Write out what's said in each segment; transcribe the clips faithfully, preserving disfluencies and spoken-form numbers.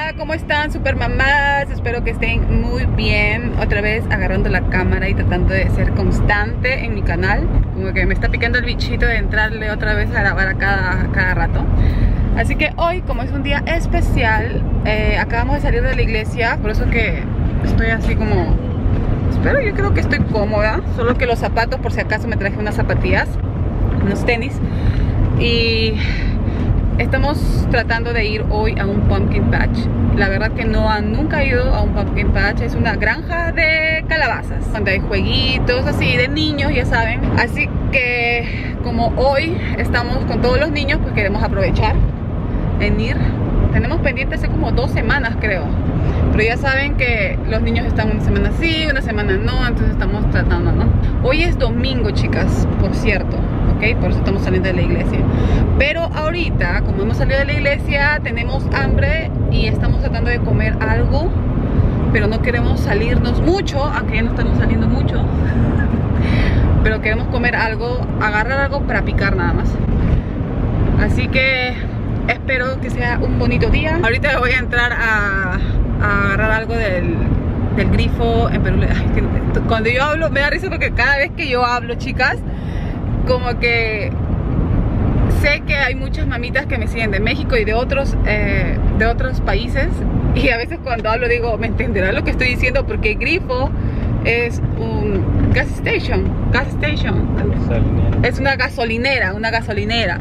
Hola, ¿cómo están, super mamás? Espero que estén muy bien. Otra vez agarrando la cámara y tratando de ser constante en mi canal. Como que me está picando el bichito de entrarle otra vez a grabar a cada, a cada rato. Así que hoy, como es un día especial, eh, acabamos de salir de la iglesia. Por eso que estoy así como... Espero, yo creo que estoy cómoda. Solo que los zapatos, por si acaso me traje unas zapatillas, unos tenis. Y... estamos tratando de ir hoy a un pumpkin patch. La verdad que no han nunca ido a un pumpkin patch. Es una granja de calabazas donde hay jueguitos así de niños, ya saben. Así que como hoy estamos con todos los niños, pues queremos aprovechar en ir. Tenemos pendiente hace como dos semanas, creo. Pero ya saben que los niños están una semana sí, una semana no. Entonces estamos tratando, ¿no? Hoy es domingo, chicas, por cierto. ¿Okay? Por eso estamos saliendo de la iglesia. Pero ahorita, como hemos salido de la iglesia, tenemos hambre y estamos tratando de comer algo, pero no queremos salirnos mucho, aunque ya no estamos saliendo mucho. Pero queremos comer algo, agarrar algo para picar nada más. Así que espero que sea un bonito día. Ahorita voy a entrar a, a agarrar algo del, del grifo en Perú. Ay, que, cuando yo hablo me da risa porque cada vez que yo hablo, chicas, como que sé que hay muchas mamitas que me siguen de México y de otros eh, de otros países, y a veces cuando hablo digo, ¿me entenderán lo que estoy diciendo? Porque grifo es un gas station, gas station es una gasolinera, una gasolinera.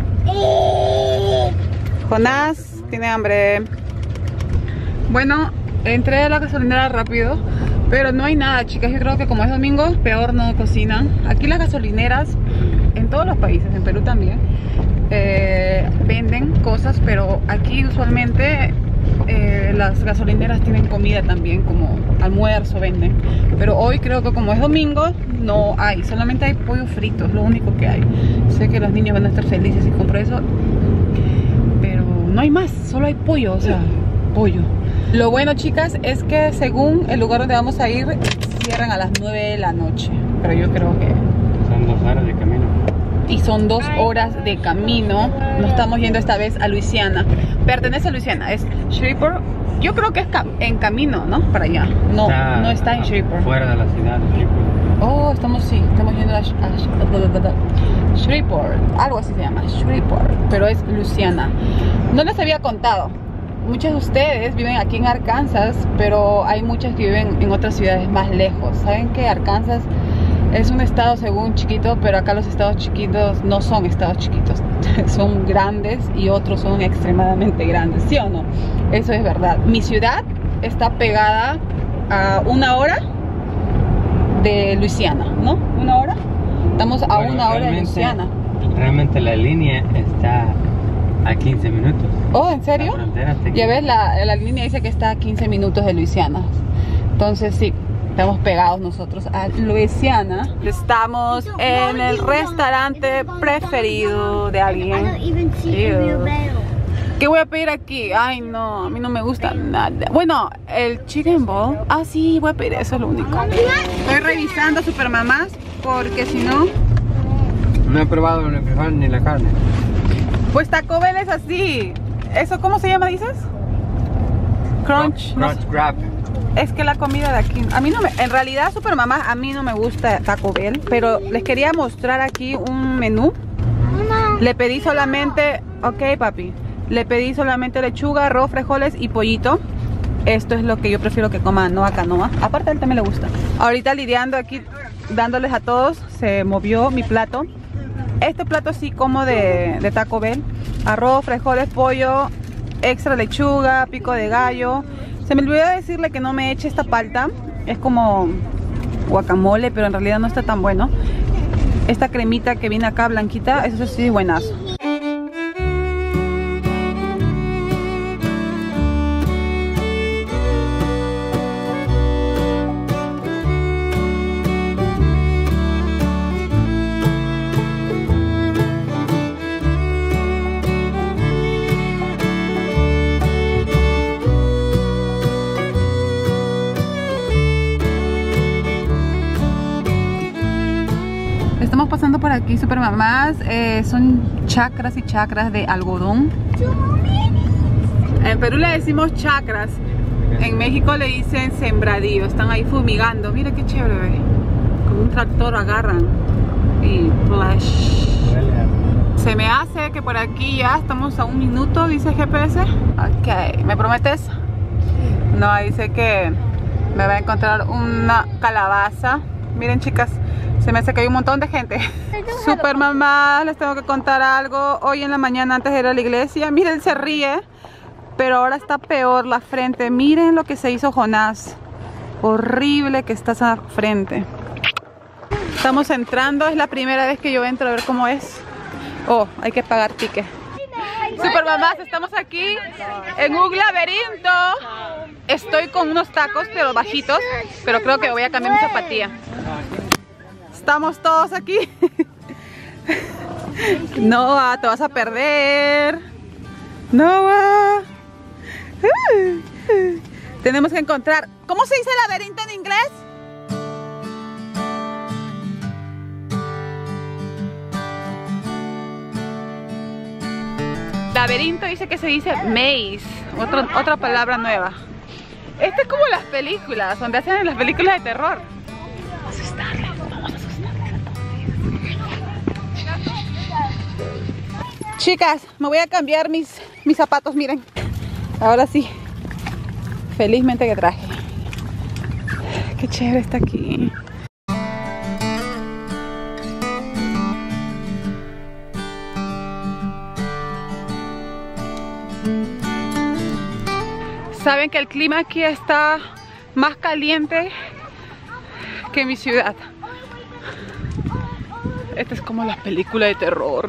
Jonás tiene hambre. Bueno, entré a la gasolinera rápido, pero no hay nada, chicas. Yo creo que como es domingo, peor no cocinan. Aquí las gasolineras, en todos los países, en Perú también, eh, venden cosas, pero aquí usualmente eh, las gasolineras tienen comida también, como almuerzo venden. Pero hoy creo que como es domingo, no hay, solamente hay pollo frito, es lo único que hay. Sé que los niños van a estar felices si compro eso, pero no hay más, solo hay pollo, o sea, pollo. Lo bueno, chicas, es que según el lugar donde vamos a ir, cierran a las nueve de la noche. Pero yo creo que... son dos horas de camino. Y son dos horas de camino. Nos estamos yendo esta vez a Luisiana. Pertenece a Luisiana, es Shreveport. Yo creo que es en camino, ¿no? Para allá. No, está, no está en Shreveport. Fuera de la ciudad de Shreveport. Oh, estamos, sí, estamos yendo a, a, a Shreveport. Algo así se llama, Shreveport. Pero es Luisiana. No les había contado. Muchos de ustedes viven aquí en Arkansas, pero hay muchas que viven en otras ciudades más lejos. Saben que Arkansas es un estado según chiquito, pero acá los estados chiquitos no son estados chiquitos. Son grandes y otros son extremadamente grandes, ¿sí o no? Eso es verdad. Mi ciudad está pegada a una hora de Luisiana, ¿no? ¿Una hora? Estamos a bueno, una hora de Luisiana. Realmente la línea está a quince minutos. Oh, ¿en serio? Ya ves, la, la línea dice que está a quince minutos de Luisiana. Entonces sí, estamos pegados nosotros a Luisiana. Estamos en el restaurante preferido de alguien. ¿Qué voy a pedir aquí? Ay no, a mí no me gusta nada. Bueno, el chicken bowl. Ah sí, voy a pedir eso, es lo único. Estoy revisando, super mamás, porque si no... no he probado ni el frijol ni la carne. Pues Taco Bell es así. ¿Eso cómo se llama, dices? Crunch. Crunch, no sé. Grab. Es que la comida de aquí, a mí no me, en realidad, super mamá, a mí no me gusta Taco Bell, pero les quería mostrar aquí un menú. Le pedí solamente, ok papi, le pedí solamente lechuga, arroz, frijoles y pollito. Esto es lo que yo prefiero que coman Noah Canoa. Aparte a él también le gusta. Ahorita lidiando aquí, dándoles a todos, se movió mi plato. Este plato sí como de, de Taco Bell. Arroz, frijoles, pollo, extra lechuga, pico de gallo. Se me olvidó decirle que no me eche esta palta. Es como guacamole, pero en realidad no está tan bueno. Esta cremita que viene acá blanquita, eso sí es buenazo. Estamos pasando por aquí, super mamás. Eh, son chacras y chacras de algodón. En Perú le decimos chacras. En México le dicen sembradío. Están ahí fumigando. Mira qué chévere, ve. Con un tractor agarran y flash. Se me hace que por aquí ya estamos a un minuto, dice G P S. Ok, ¿me prometes? No, dice que me va a encontrar una calabaza. Miren, chicas, se me hace que hay un montón de gente. Super mamá, les tengo que contar algo. Hoy en la mañana antes de ir a la iglesia, miren, se ríe, pero ahora está peor la frente. Miren lo que se hizo Jonás. Horrible que está esa frente. Estamos entrando, es la primera vez que yo entro a ver cómo es. Oh, hay que pagar ticket. Super mamás, estamos aquí en un laberinto. Estoy con unos tacos, pero bajitos. Pero creo que voy a cambiar mi zapatilla. Estamos todos aquí. Noah, te vas a perder. Noah. Tenemos que encontrar. ¿Cómo se dice laberinto en inglés? Laberinto dice que se dice maze, otro, otra palabra nueva. Esto es como las películas, donde hacen las películas de terror. Vamos a asustarles, vamos a asustarles a todos. Chicas, me voy a cambiar mis, mis zapatos, miren. Ahora sí, felizmente que traje. Qué chévere está aquí. Saben que el clima aquí está más caliente que mi ciudad. Esta es como las películas de terror.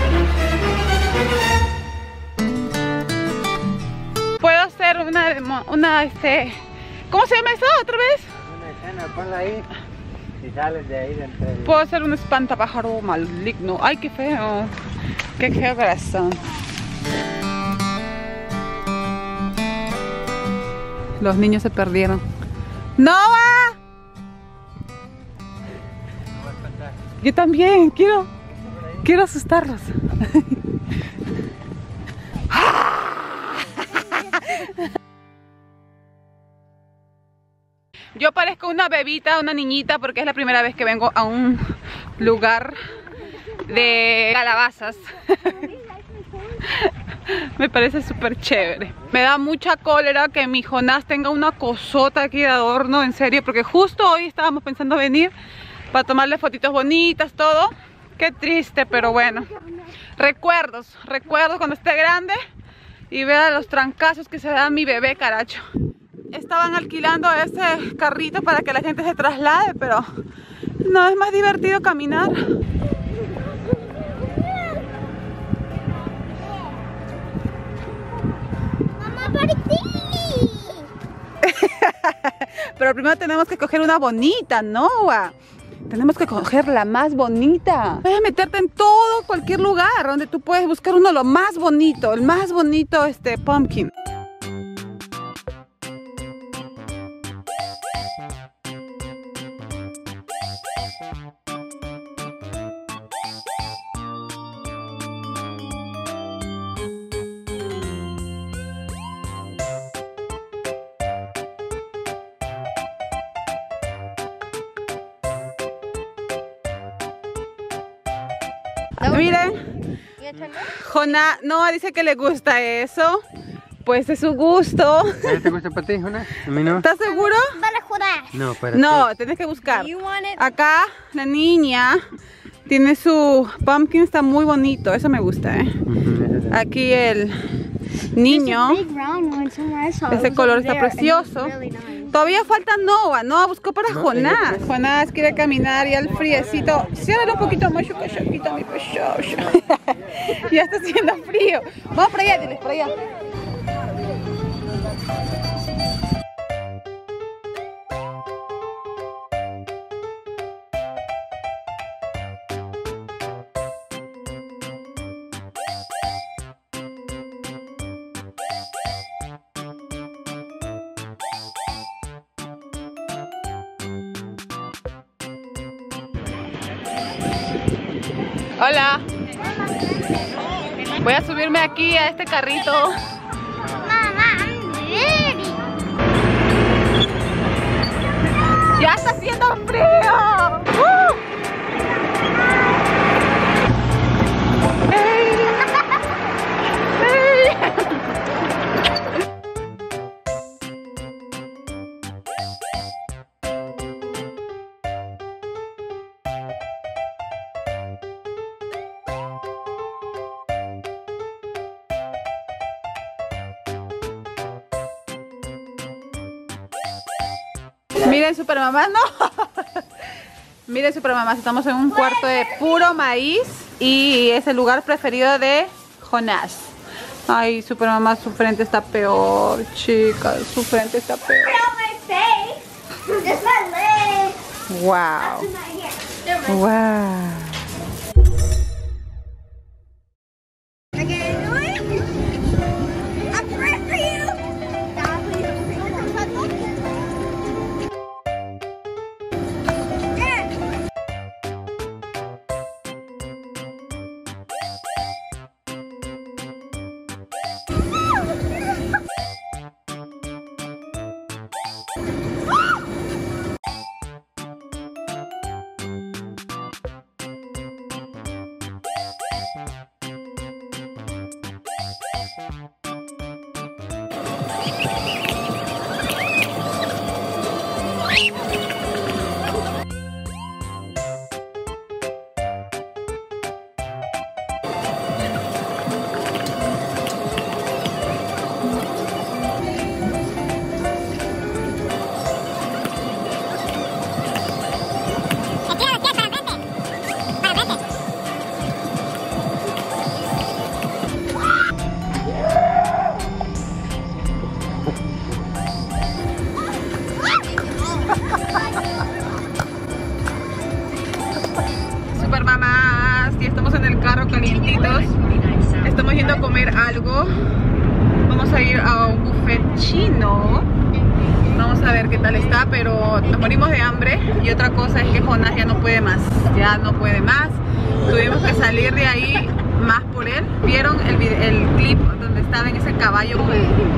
Puedo hacer una, una este, ¿cómo se llama eso otra vez? Una escena, ponla ahí y sales de ahí dentro. Puedo hacer un espantapájaro maligno. Ay, qué feo. Qué feo corazón. Los niños se perdieron. ¡Noah! Yo también quiero Quiero asustarlos. Yo parezco una bebita, una niñita, porque es la primera vez que vengo a un lugar de calabazas. Me parece súper chévere. Me da mucha cólera que mi Jonás tenga una cosota aquí de adorno, en serio, porque justo hoy estábamos pensando venir para tomarle fotitos bonitas, todo. Qué triste, pero bueno. Recuerdos, recuerdos cuando esté grande y vea los trancazos que se da mi bebé, caracho. Estaban alquilando ese carrito para que la gente se traslade, pero no, es más divertido caminar. Pero primero tenemos que coger una bonita, Noah. Tenemos que coger la más bonita. Puedes meterte en todo, cualquier lugar donde tú puedes buscar uno lo más bonito, el más bonito este pumpkin. Miren, Jonás, Noah dice que le gusta eso. Pues es su gusto. ¿Te gusta para ti, Jonás? A mí no. ¿Estás seguro? Para Jonás. No, para No, ti. tienes que buscar. Acá la niña tiene su pumpkin, está muy bonito. Eso me gusta, ¿eh? Aquí el niño. Ese color está precioso. Todavía falta Noah. Noah buscó para no, Jonás. Jonás quiere caminar y al friecito. Cierra un poquito más, chucachaquita, mi pechocho. Ya está haciendo frío. Vamos para allá, diles, para allá. Hola. Voy a subirme aquí a este carrito. mucho frío. ¡Uh! ¡Hey! ¡Hey! Miren, super mamás, no. Miren, super mamás, estamos en un cuarto de puro maíz y es el lugar preferido de Jonás. Ay, super mamá, su frente está peor, chicas, su frente está peor. Wow. Wow. Super mamás, y estamos en el carro calientitos. Estamos yendo a comer algo. Vamos a ir a un buffet chino. Vamos a ver qué tal está, pero nos morimos de hambre. Y otra cosa es que Jonás ya no puede más. Ya no puede más. Tuvimos que salir de ahí más por él. ¿Vieron el, el clip donde estaba en ese caballo con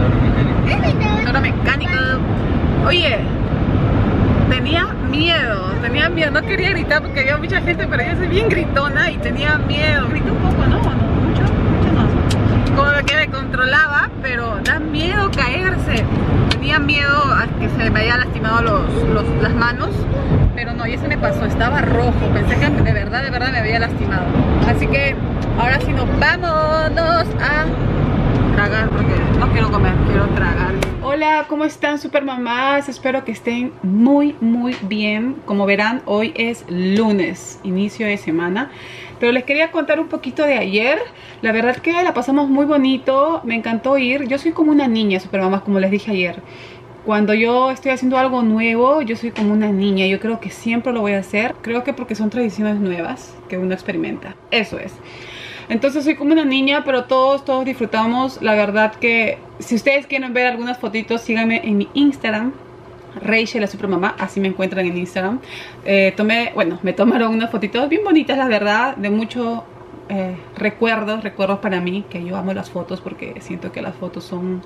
el toro mecánico? Oye, tenía miedo, tenía miedo, no quería gritar porque había mucha gente, pero yo soy bien gritona y tenía miedo. Grité un poco, ¿no? ¿No? Mucho, mucho no. Como que me controlaba, pero da miedo caerse. Tenía miedo a que se me haya lastimado los, los, las manos, pero no, y se me pasó, estaba rojo. Pensé que de verdad, de verdad me había lastimado. Así que ahora sí nos vámonos a tragar porque no quiero comer, quiero tragar. Hola, ¿cómo están super mamás? Espero que estén muy muy bien. Como verán, hoy es lunes, inicio de semana, pero les quería contar un poquito de ayer. La verdad que la pasamos muy bonito, me encantó ir. Yo soy como una niña super mamás, como les dije ayer. Cuando yo estoy haciendo algo nuevo, yo soy como una niña. Yo creo que siempre lo voy a hacer. Creo que porque son tradiciones nuevas que uno experimenta. Eso es. Entonces soy como una niña, pero todos, todos disfrutamos. La verdad que si ustedes quieren ver algunas fotitos, síganme en mi Instagram, Rachel la Supermamá, así me encuentran en Instagram. Eh, tomé, bueno, me tomaron unas fotitos bien bonitas, la verdad, de muchos eh, recuerdos, recuerdos para mí, que yo amo las fotos porque siento que las fotos son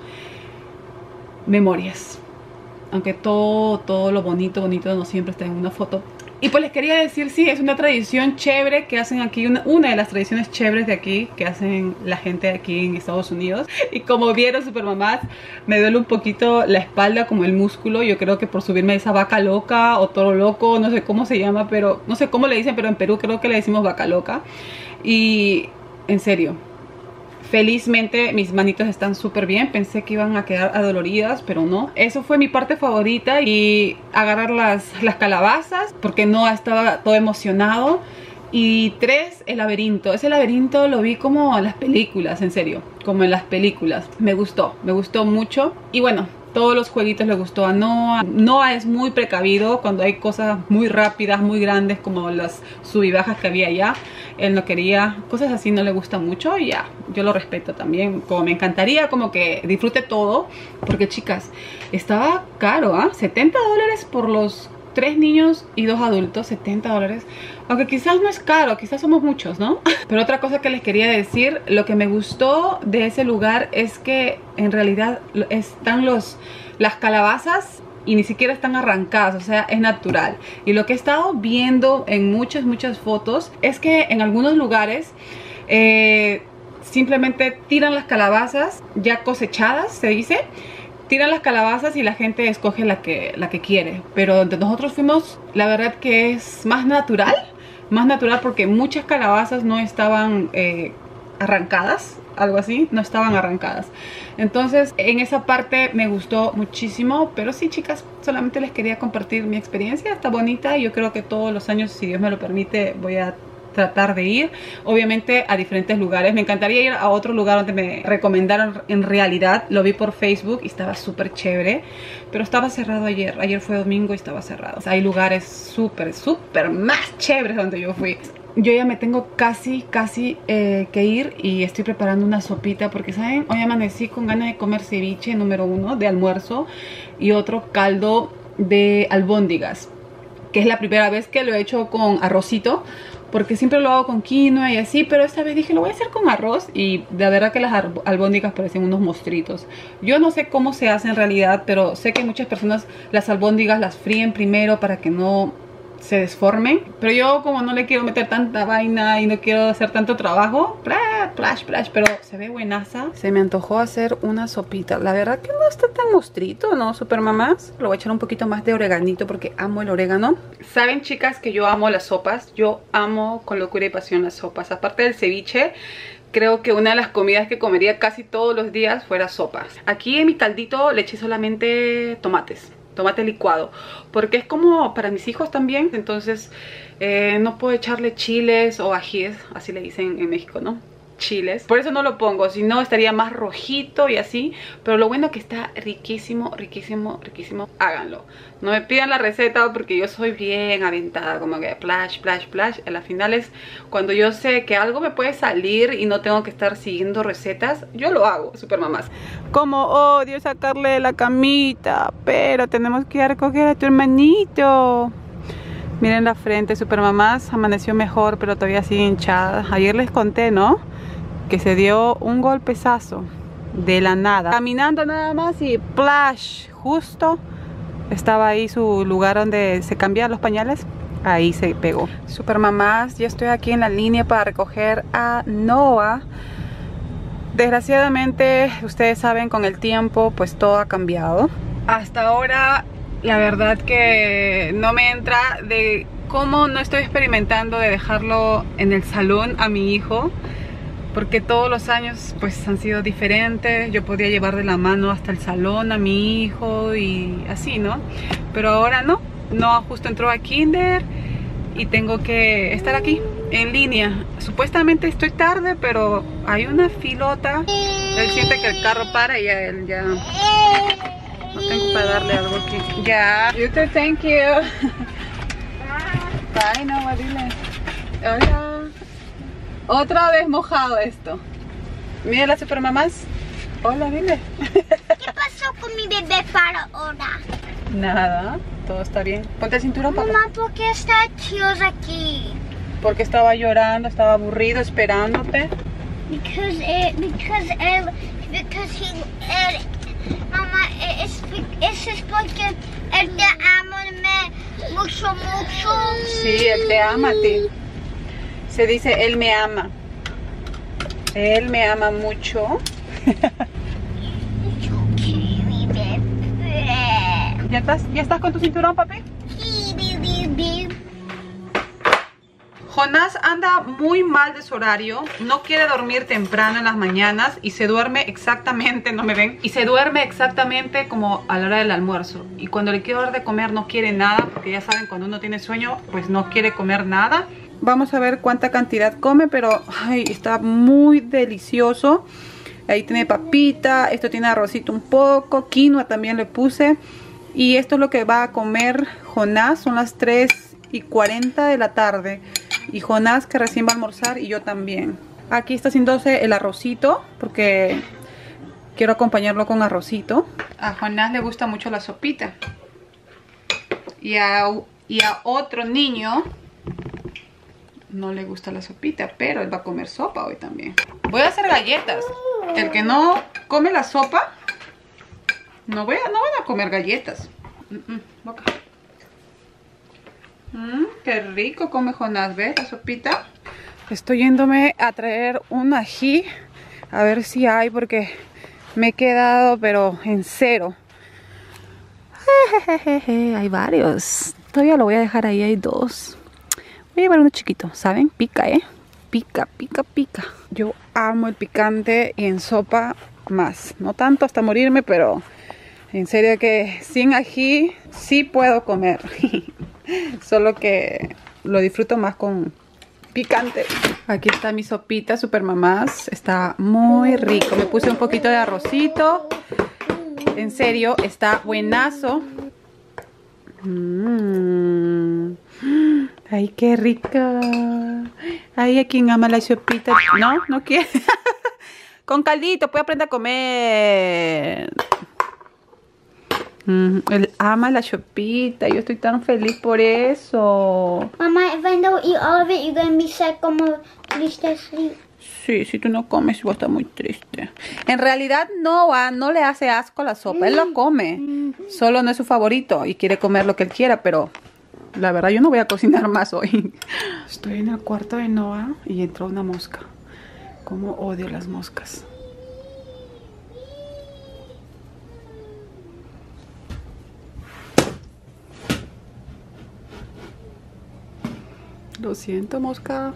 memorias. Aunque todo, todo lo bonito, bonito no siempre está en una foto. Y pues les quería decir, sí, es una tradición chévere que hacen aquí, una, una de las tradiciones chéveres de aquí, que hacen la gente aquí en Estados Unidos. Y como vieron super mamás, me duele un poquito la espalda, como el músculo. Yo creo que por subirme a esa vaca loca o toro loco, no sé cómo se llama, pero no sé cómo le dicen, pero en Perú creo que le decimos vaca loca. Y en serio, felizmente mis manitos están súper bien. Pensé que iban a quedar adoloridas, pero no. Eso fue mi parte favorita. Y agarrar las, las calabazas, porque no estaba todo emocionado. Y tres, el laberinto. Ese laberinto lo vi como en las películas, en serio, como en las películas. Me gustó, me gustó mucho. Y bueno, todos los jueguitos le gustó a Noah. Noah es muy precavido cuando hay cosas muy rápidas, muy grandes, como las sub y bajas que había allá. Él no quería, cosas así no le gusta mucho y ya, yo lo respeto también. Como me encantaría como que disfrute todo, porque chicas, estaba caro, ¿ah? ¿eh? setenta dólares por los tres niños y dos adultos, setenta dólares. Aunque quizás no es caro, quizás somos muchos, ¿no? Pero otra cosa que les quería decir, lo que me gustó de ese lugar es que en realidad están los, las calabazas y ni siquiera están arrancadas, o sea, es natural. Y lo que he estado viendo en muchas, muchas fotos es que en algunos lugares eh, simplemente tiran las calabazas ya cosechadas, se dice. Tiran las calabazas y la gente escoge la que, la que quiere. Pero donde nosotros fuimos, la verdad que es más natural. Más natural porque muchas calabazas no estaban eh, arrancadas. Algo así, no estaban arrancadas. Entonces en esa parte me gustó muchísimo. Pero sí, chicas, solamente les quería compartir mi experiencia. Está bonita. Yo creo que todos los años, si Dios me lo permite, voy a tratar de ir, obviamente a diferentes lugares. Me encantaría ir a otro lugar donde me recomendaron. En realidad lo vi por Facebook y estaba súper chévere, pero estaba cerrado ayer. Ayer fue domingo y estaba cerrado. O sea, hay lugares súper, súper más chéveres donde yo fui. Yo ya me tengo casi, casi eh, que ir y estoy preparando una sopita porque, ¿saben? Hoy amanecí con ganas de comer ceviche número uno de almuerzo y otro caldo de albóndigas, que es la primera vez que lo he hecho con arrocito, porque siempre lo hago con quinoa y así, pero esta vez dije lo voy a hacer con arroz y de verdad que las albóndigas parecen unos monstruitos. Yo no sé cómo se hace en realidad, pero sé que muchas personas las albóndigas las fríen primero para que no se desformen, pero yo como no le quiero meter tanta vaina y no quiero hacer tanto trabajo, plash, plash, plash, pero se ve buenaza. Se me antojó hacer una sopita. La verdad que no está tan mostrito, ¿no, super mamás? Le voy a echar un poquito más de oreganito porque amo el orégano. Saben, chicas, que yo amo las sopas. Yo amo con locura y pasión las sopas. Aparte del ceviche, creo que una de las comidas que comería casi todos los días fuera sopas. Aquí en mi caldito le eché solamente tomates. Tomate licuado, porque es como para mis hijos también. Entonces eh, no puedo echarle chiles o ajíes, así le dicen en México, ¿no? Chiles, por eso no lo pongo, si no estaría más rojito y así. Pero lo bueno que está riquísimo, riquísimo, riquísimo. Háganlo, no me pidan la receta porque yo soy bien aventada, como que plash, plash, plash. A la final es cuando yo sé que algo me puede salir y no tengo que estar siguiendo recetas, yo lo hago, super mamás. Como odio sacarle la camita, pero tenemos que ir a recoger a tu hermanito. Miren la frente, super mamás, amaneció mejor, pero todavía sigue hinchada. Ayer les conté, ¿no? Que se dio un golpezazo de la nada. Caminando nada más y plash, justo estaba ahí su lugar donde se cambian los pañales. Ahí se pegó. Super mamás, ya estoy aquí en la línea para recoger a Noah. Desgraciadamente, ustedes saben, con el tiempo pues todo ha cambiado. Hasta ahora la verdad que no me entra de cómo no estoy experimentando de dejarlo en el salón a mi hijo, porque todos los años pues han sido diferentes. Yo podía llevar de la mano hasta el salón a mi hijo y así, ¿no? Pero ahora no, no, justo entró a kinder y tengo que estar aquí en línea. Supuestamente estoy tarde, pero hay una filota. Él siente que el carro para y ya él ya no tengo para darle algo aquí. Ya, you too, thank you. Bye, no, dile. Hola. Otra vez mojado esto. Mira las supermamás. Hola, dile. ¿Qué pasó con mi bebé para ahora? Nada, todo está bien. Ponte el cinturón, papá. Mamá, ¿por qué está tíos aquí? Porque estaba llorando, estaba aburrido, esperándote. Because it, because él, because he, él, mamá, es, eso es porque él te ama mucho, mucho. Sí, él te ama a ti. Se dice, él me ama. Él me ama mucho. Yo quiero mi bebé. ¿Ya estás, ¿Ya estás con tu cinturón, papi? Sí, bebé. Jonás anda muy mal de su horario. No quiere dormir temprano en las mañanas y se duerme exactamente, no me ven, y se duerme exactamente como a la hora del almuerzo. Y cuando le quiero dar de comer no quiere nada, porque ya saben, cuando uno tiene sueño pues no quiere comer nada. Vamos a ver cuánta cantidad come, pero ay, está muy delicioso. Ahí tiene papita, esto tiene arrocito un poco, quinoa también le puse. Y esto es lo que va a comer Jonás. Son las tres y cuarenta de la tarde. Y Jonás que recién va a almorzar y yo también. Aquí está haciéndose el arrocito porque quiero acompañarlo con arrocito. A Jonás le gusta mucho la sopita. Y a, y a otro niño no le gusta la sopita, pero él va a comer sopa hoy también. Voy a hacer galletas. El que no come la sopa, no, voy a, no van a comer galletas. Mm -mm, boca. Mm, qué rico come Jonás, ¿ves? La sopita. Estoy yéndome a traer un ají. A ver si hay, porque me he quedado, pero en cero. Jejeje, hay varios. Todavía lo voy a dejar ahí, hay dos. Voy a llevar uno chiquito, ¿saben? Pica, ¿eh? Pica, pica, pica. Yo amo el picante y en sopa más. No tanto hasta morirme, pero en serio que sin ají sí puedo comer. Solo que lo disfruto más con picante. Aquí está mi sopita super mamás. Está muy rico. Me puse un poquito de arrocito. En serio, está buenazo. Mm. Ay, qué rica. Ay, a quien ama la sopita. No, no quiere. Con caldito, puede aprender a comer. Mm, él ama la sopita. Yo estoy tan feliz por eso. Mamá, if I don't eat all of it, you're gonna be sad como triste así. Sí, si tú no comes, voy a estar muy triste. En realidad, Noah no le hace asco la sopa. Él lo come. Solo no es su favorito y quiere comer lo que él quiera, pero la verdad yo no voy a cocinar más hoy. Estoy en el cuarto de Noah y entró una mosca. Cómo odio las moscas. Lo siento, mosca.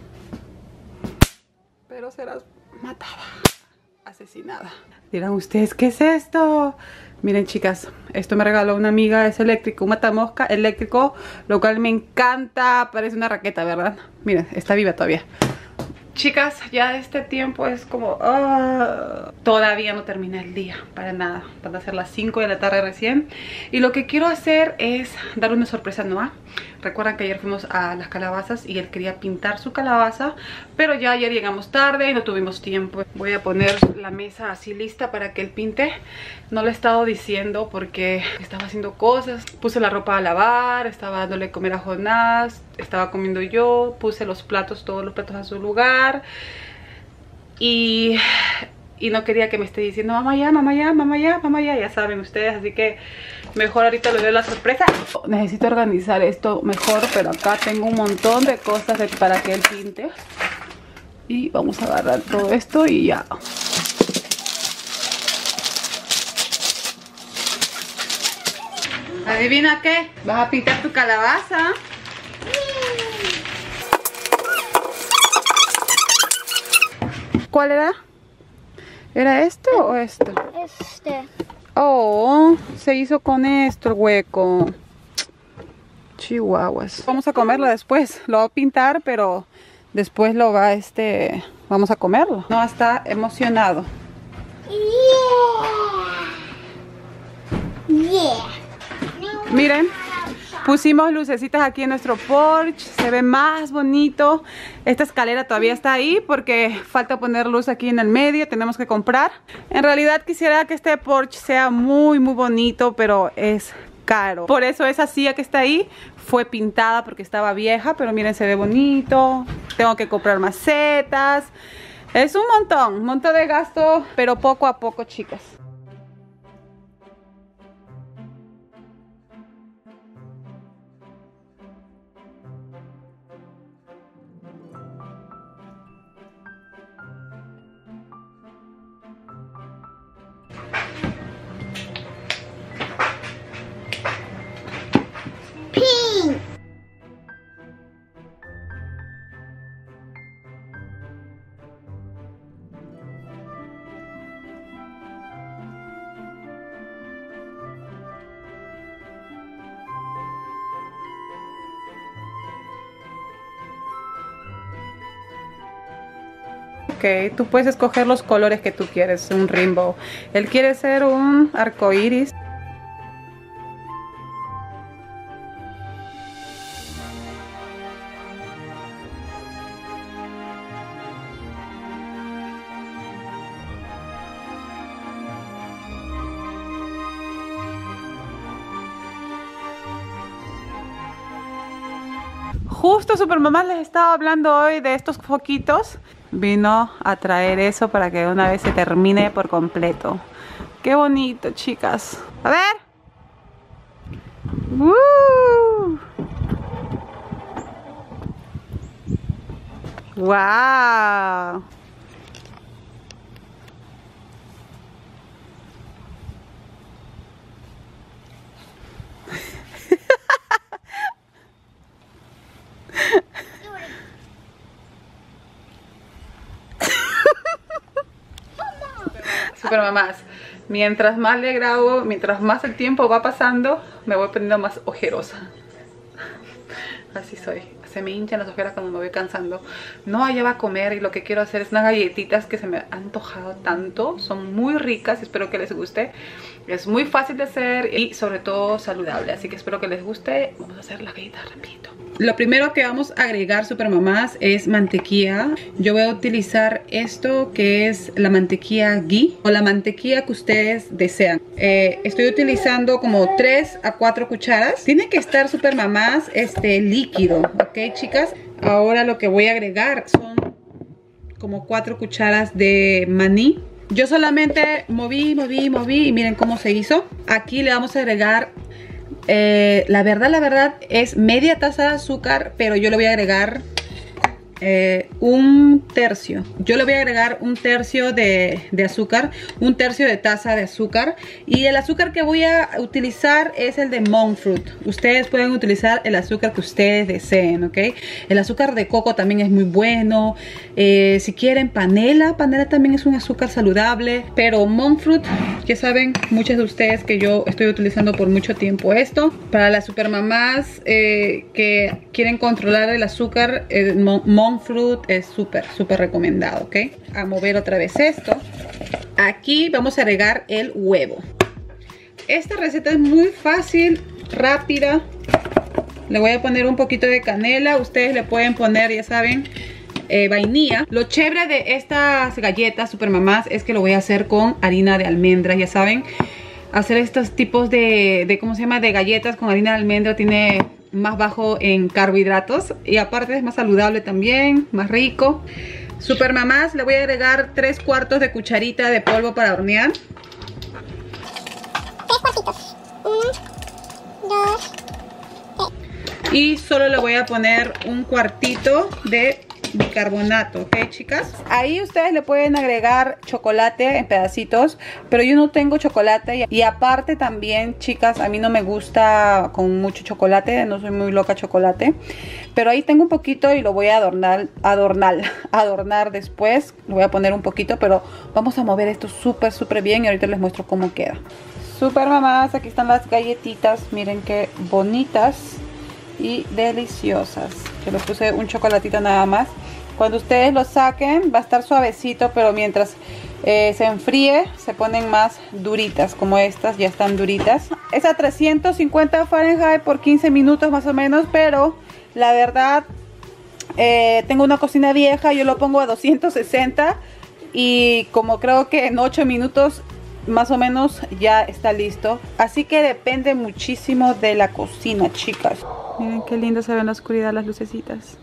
Pero serás matada, asesinada. Dirán ustedes, ¿qué es esto? Miren, chicas, esto me regaló una amiga, es eléctrico, un matamosca eléctrico, lo cual me encanta. Parece una raqueta, ¿verdad? Miren, está viva todavía. Chicas, ya este tiempo es como... Uh, todavía no termina el día, para nada. Van a ser las cinco de la tarde recién. Y lo que quiero hacer es darle una sorpresa a Noah. Recuerdan que ayer fuimos a las calabazas y él quería pintar su calabaza, pero ya ayer llegamos tarde y no tuvimos tiempo. Voy a poner la mesa así lista para que él pinte. No le he estado diciendo porque estaba haciendo cosas. Puse la ropa a lavar, estaba dándole comer a Jonás, estaba comiendo yo, puse los platos, todos los platos a su lugar. Y... y no quería que me esté diciendo mamá ya, mamá ya, mamá ya, mamá ya, ya saben ustedes, así que mejor ahorita les doy la sorpresa. Necesito organizar esto mejor, pero acá tengo un montón de cosas de, para que él pinte. Y vamos a agarrar todo esto y ya. ¿Adivina qué? ¿Vas a pintar tu calabaza? ¿Cuál era? ¿Era esto o esto? Este. Oh, se hizo con esto el hueco. Chihuahuas. Vamos a comerlo después. Lo va a pintar, pero después lo va, este... vamos a comerlo. No, está emocionado. Yeah. Yeah. Miren. Pusimos lucecitas aquí en nuestro porche, se ve más bonito. Esta escalera todavía está ahí porque falta poner luz aquí en el medio, tenemos que comprar. En realidad quisiera que este porche sea muy muy bonito, pero es caro. Por eso esa silla que está ahí fue pintada porque estaba vieja, pero miren, se ve bonito. Tengo que comprar macetas. Es un montón, un montón de gasto, pero poco a poco, chicas. Pink. Ok, tú puedes escoger los colores que tú quieres, un rainbow. Él quiere ser un arco iris. Justo Supermamá les estaba hablando hoy de estos foquitos. Vino a traer eso para que de una vez se termine por completo. Qué bonito, chicas. A ver. ¡Woo! ¡Wow! Super mamás, mientras más le grabo, mientras más el tiempo va pasando, me voy poniendo más ojerosa. Así soy. Se me hinchan las ojeras cuando me voy cansando. No, allá va a comer y lo que quiero hacer es unas galletitas que se me han antojado tanto. Son muy ricas, espero que les guste. Es muy fácil de hacer y sobre todo saludable. Así que espero que les guste. Vamos a hacer las galletas rapidito. Lo primero que vamos a agregar, super mamás, es mantequilla. Yo voy a utilizar esto que es la mantequilla ghee o la mantequilla que ustedes desean. Eh, estoy utilizando como tres a cuatro cucharas. Tiene que estar, super mamás, este líquido, ¿ok, chicas? Ahora lo que voy a agregar son como cuatro cucharas de maní. Yo solamente moví, moví, moví y miren cómo se hizo. Aquí le vamos a agregar... Eh, la verdad, la verdad es media taza de azúcar, pero yo le voy a agregar eh, un tercio. Yo le voy a agregar un tercio de, de azúcar, un tercio de taza de azúcar. Y el azúcar que voy a utilizar es el de monk fruit. Ustedes pueden utilizar el azúcar que ustedes deseen, ¿ok? El azúcar de coco también es muy bueno. Eh, si quieren panela, panela también es un azúcar saludable. Pero monk fruit, ya saben, muchas de ustedes que yo estoy utilizando por mucho tiempo esto. Para las super mamás eh, que quieren controlar el azúcar, el monk fruit es súper, súper recomendado, ¿ok? A mover otra vez esto. Aquí vamos a agregar el huevo. Esta receta es muy fácil, rápida. Le voy a poner un poquito de canela. Ustedes le pueden poner, ya saben, eh, vainilla. Lo chévere de estas galletas super mamás es que lo voy a hacer con harina de almendras, ya saben. Hacer estos tipos de, de ¿cómo se llama? De galletas con harina de almendra tiene más bajo en carbohidratos y aparte es más saludable también, más rico. Super mamás, le voy a agregar tres cuartos de cucharita de polvo para hornear. Tres cuartitos. Un, dos, tres. Y solo le voy a poner un cuartito de bicarbonato, ¿ok, chicas? Ahí ustedes le pueden agregar chocolate en pedacitos, pero yo no tengo chocolate. Y aparte también, chicas, a mí no me gusta con mucho chocolate, no soy muy loca chocolate. Pero ahí tengo un poquito y lo voy a adornar, adornar, adornar después. Le voy a poner un poquito, pero vamos a mover esto súper, súper bien y ahorita les muestro cómo queda. Super mamás, aquí están las galletitas, miren qué bonitas y deliciosas. Yo le puse un chocolatito nada más. Cuando ustedes lo saquen va a estar suavecito, pero mientras eh, se enfríe se ponen más duritas, como estas ya están duritas. Es a trescientos cincuenta Fahrenheit por quince minutos más o menos, pero la verdad eh, tengo una cocina vieja, yo lo pongo a doscientos sesenta y como creo que en ocho minutos más o menos ya está listo. Así que depende muchísimo de la cocina, chicas. Miren qué lindo se ven en la oscuridad las lucecitas.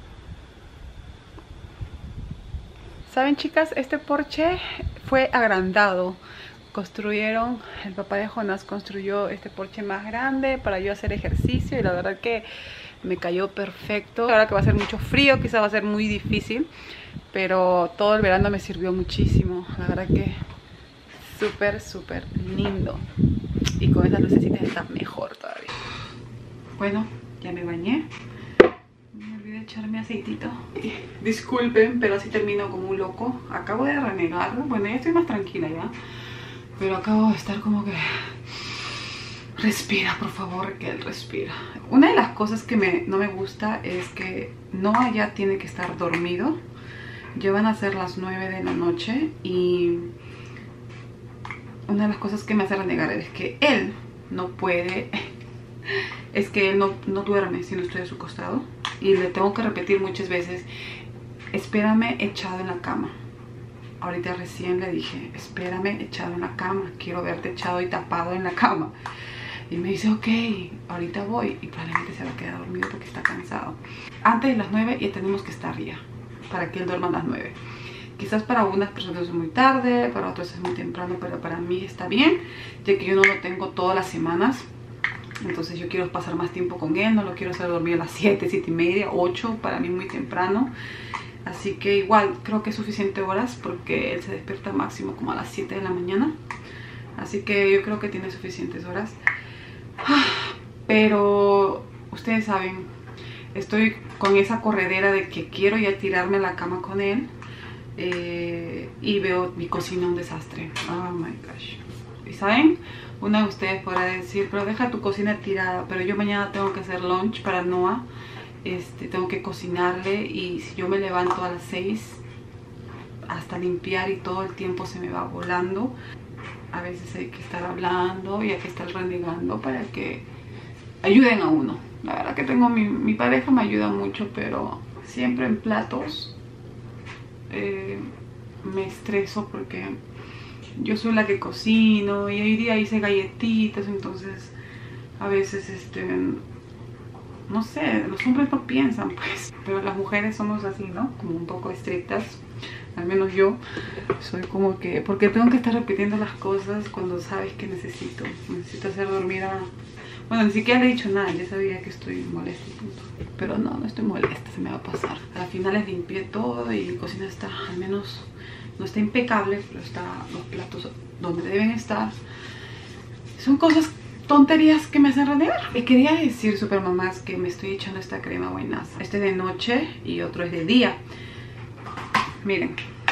¿Saben, chicas? Este porche fue agrandado. Construyeron, el papá de Jonás construyó este porche más grande para yo hacer ejercicio y la verdad que me cayó perfecto. Ahora que va a ser mucho frío, quizá va a ser muy difícil, pero todo el verano me sirvió muchísimo. La verdad que súper, súper lindo. Y con estas lucecitas está mejor todavía. Bueno, ya me bañé. Me olvidé echarme aceitito. Disculpen, pero así termino como un loco. Acabo de renegar. Bueno, ya estoy más tranquila ya. Pero acabo de estar como que... Respira, por favor, que él respira. Una de las cosas que me, no me gusta es que Noah ya tiene que estar dormido. Ya van a ser las nueve de la noche y... Una de las cosas que me hace renegar es que él no puede... Es que él no, no duerme si no estoy a su costado. Y le tengo que repetir muchas veces: espérame echado en la cama. Ahorita recién le dije: espérame echado en la cama. Quiero verte echado y tapado en la cama. Y me dice: ok, ahorita voy. Y probablemente se va a quedar dormido porque está cansado. Antes de las nueve ya tenemos que estar ya, para que él duerma a las nueve. Quizás para algunas personas es muy tarde, para otros es muy temprano, pero para mí está bien, ya que yo no lo tengo todas las semanas. Entonces yo quiero pasar más tiempo con él, no lo quiero hacer dormir a las siete, siete y media, ocho, para mí muy temprano. Así que igual creo que es suficiente horas porque él se despierta máximo como a las siete de la mañana. Así que yo creo que tiene suficientes horas. Pero ustedes saben, estoy con esa corredera de que quiero ya tirarme a la cama con él. Eh, y veo mi cocina un desastre. Oh my gosh. Y saben, una de ustedes podrá decir, pero deja tu cocina tirada. Pero yo mañana tengo que hacer lunch para Noah. Este, tengo que cocinarle. Y si yo me levanto a las seis, hasta limpiar y todo el tiempo se me va volando. A veces hay que estar hablando y hay que estar renegando para que ayuden a uno. La verdad que tengo mi, mi pareja me ayuda mucho, pero siempre en platos eh, me estreso porque yo soy la que cocino y hoy día hice galletitas, entonces a veces este no sé, los hombres no piensan pues, pero las mujeres somos así, ¿no? Como un poco estrictas. Al menos yo soy como que... Porque tengo que estar repitiendo las cosas cuando sabes que necesito. Necesito hacer dormir a... Bueno, ni siquiera le he dicho nada. Ya sabía que estoy molesta. Pero no, no estoy molesta. Se me va a pasar. A la final les limpié todo y mi cocina está... Al menos no está impecable, pero está los platos donde deben estar. Son cosas... tonterías que me hacen renegar. Y quería decir, super mamás, que me estoy echando esta crema buenaza. Este es de noche y otro es de día. Miren,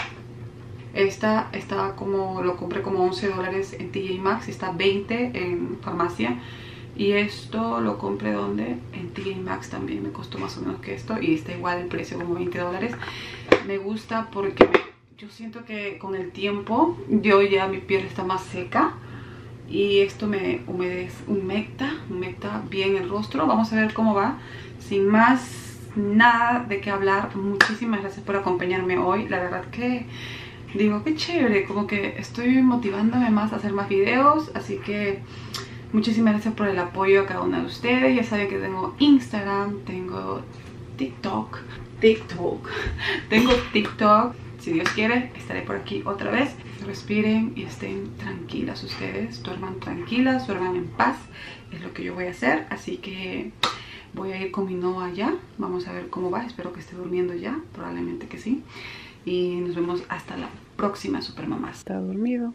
esta está como, lo compré como once dólares en T J Maxx, está veinte en farmacia. Y esto lo compré donde, en T J Maxx también me costó más o menos que esto. Y está igual el precio, como veinte dólares. Me gusta porque yo siento que con el tiempo, yo ya mi piel está más seca. Y esto me humedece, humecta, humecta bien el rostro. Vamos a ver cómo va. Sin más nada de qué hablar, muchísimas gracias por acompañarme hoy. La verdad que digo, qué chévere, como que estoy motivándome más a hacer más videos. Así que muchísimas gracias por el apoyo a cada una de ustedes. Ya saben que tengo Instagram, tengo TikTok, TikTok, tengo TikTok. Si Dios quiere, estaré por aquí otra vez. Respiren y estén tranquilas ustedes. Duerman tranquilas, duerman en paz. Es lo que yo voy a hacer. Así que voy a ir con mi Noah ya. Vamos a ver cómo va. Espero que esté durmiendo ya. Probablemente que sí. Y nos vemos hasta la próxima, super mamás. Está dormido.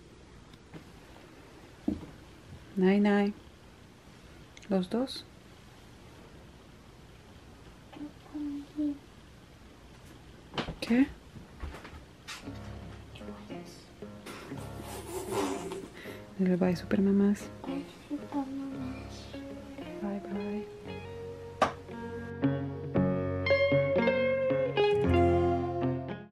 Night night. Los dos. ¿Qué? Dile bye, super mamás. Bye, bye.